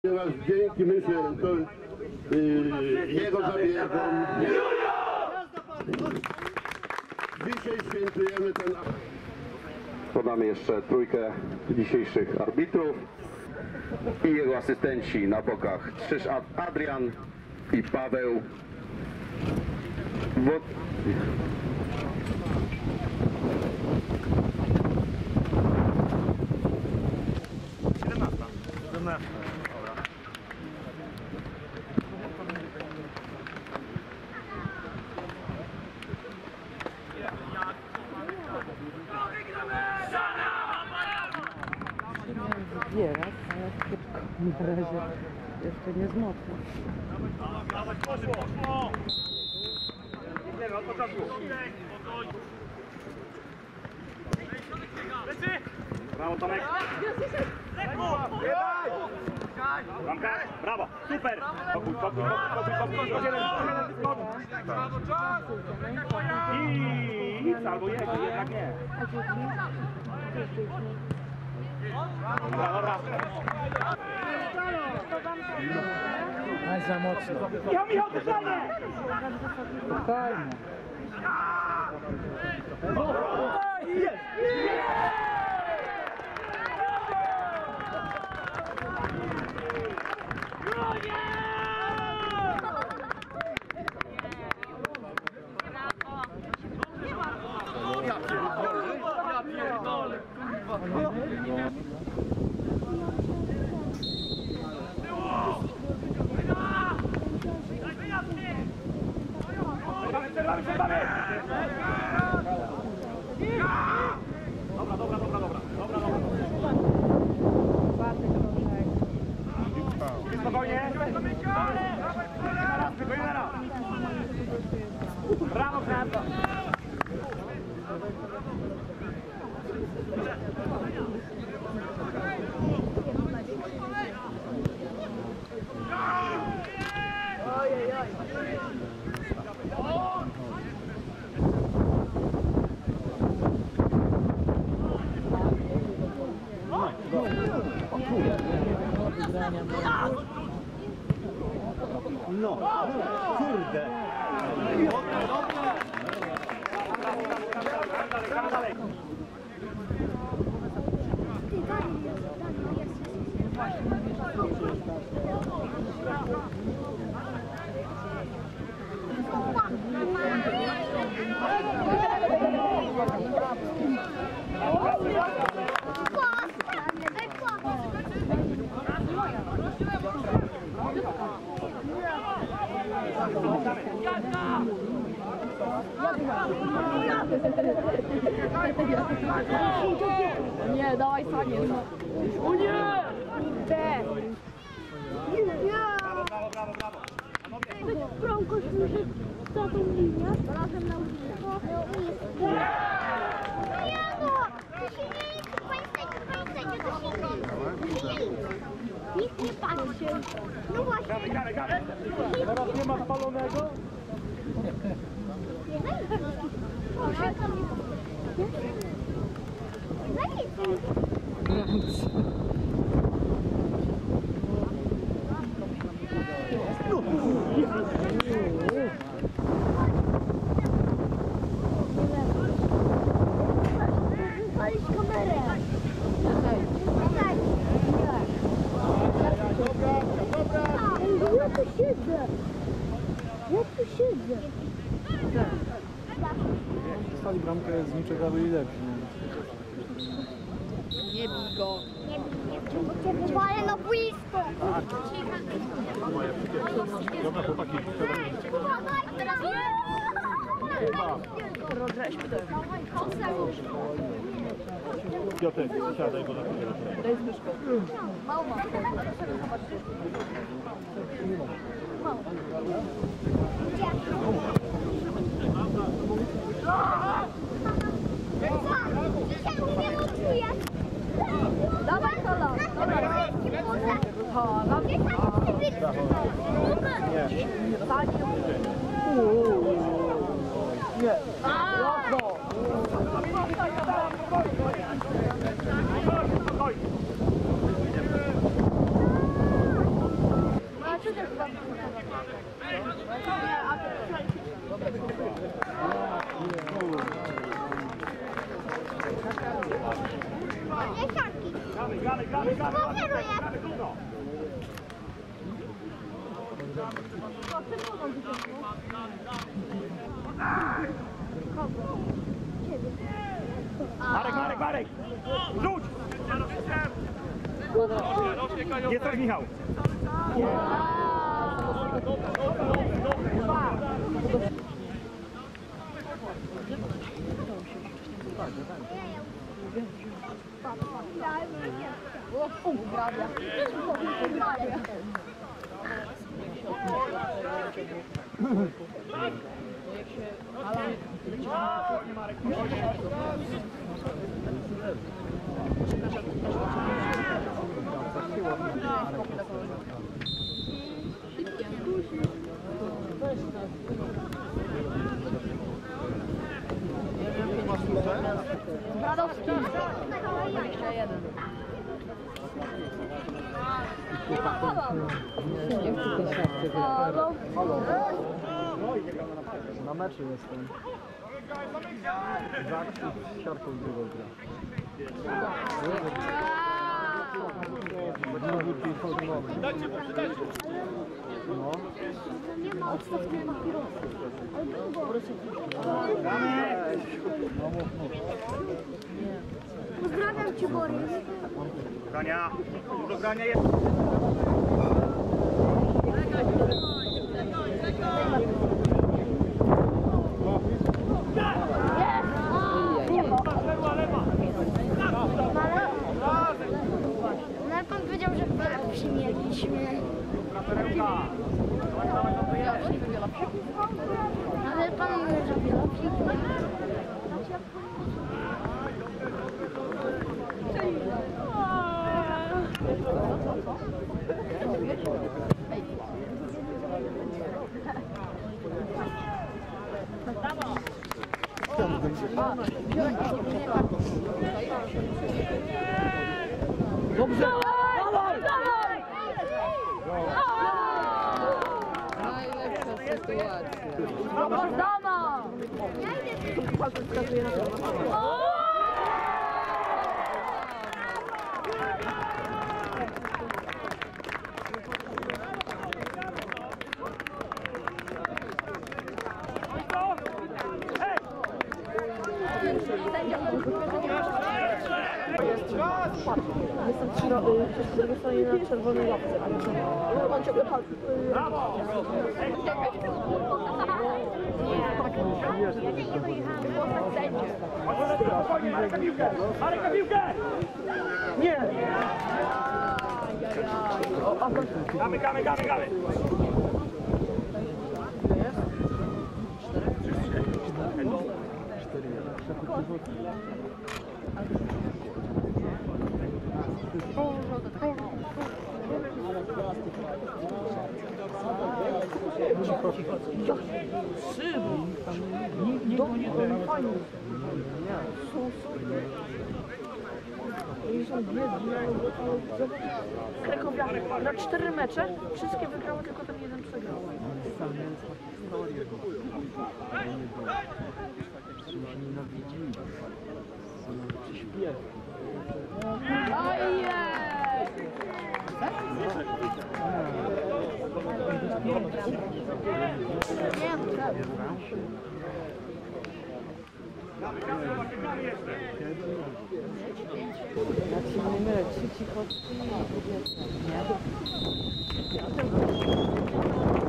Dzięki, myślę, to jego zabiegą. Dzisiaj świętujemy ten... Podamy jeszcze trójkę dzisiejszych arbitrów i jego asystenci na bokach. Krzyż Adrian i Paweł. Zbierać, ale tylko na razie jeszcze nie zmokło. Brawo Tomek! Brawo! Super! Pokój! I nic albo jego, jednak nie. Dobra. Aj za mocno. Michał, pytanie! Spokojnie. Spokojnie! Spokojnie raz! Brawo, Kranto! No, kurde. Dalej. Nie, dawaj Sanie. O nie! Te! Brawo. Bronko służy za tą linię. Razem na linię. Nie no! To się nie liczy, pamiętajcie, to się nie liczy. Nikt nie patrzy. No właśnie. Gadaj. Teraz nie ma spalonego? Proszę. Palić kamerę. Ja tu siedzę. Stali bramkę z niczego byli lepsi. Nie bij go. Ale no blisko. Dobra, chłopaki. Rozreźmy to. Piotrek, siadaj, bo na chwilę. Daj zbyszko. Mało. Dzisiaj mnie montuje. Dawaj Tola. Tola. Nie. Łatwo. Dziesiątki. Gramy, gramy, gramy, gramy. Pokeruję. Gramy trudno. Marek, Marek, Marek! Rzuć! Nie tak, Michał. Bradowski. Jeszcze jeden. Na meczu jestem. Zachód z siarką drugą gra. Dajcie, dajcie. No. Nie ma odstawki papierosy. Pozdrawiam Cię, Borys. Grania. Do grania jest. Ale pan powiedział, że chwilę przymieliśmy. Ale pan mówi, że bielopsik. Dobrze! Najlepsza sytuacja. Dama! Jestem z drugiej strony na czerwonej łapce. On ciągle palce. Marek na piłkę! Marek na piłkę! Nie! Gramy, gramy, gramy, gramy! Krakowianie na 4 mecze, wszystkie wygrały, tylko ten jeden przegrał. Jak się nie mylę, trzeci chodzi i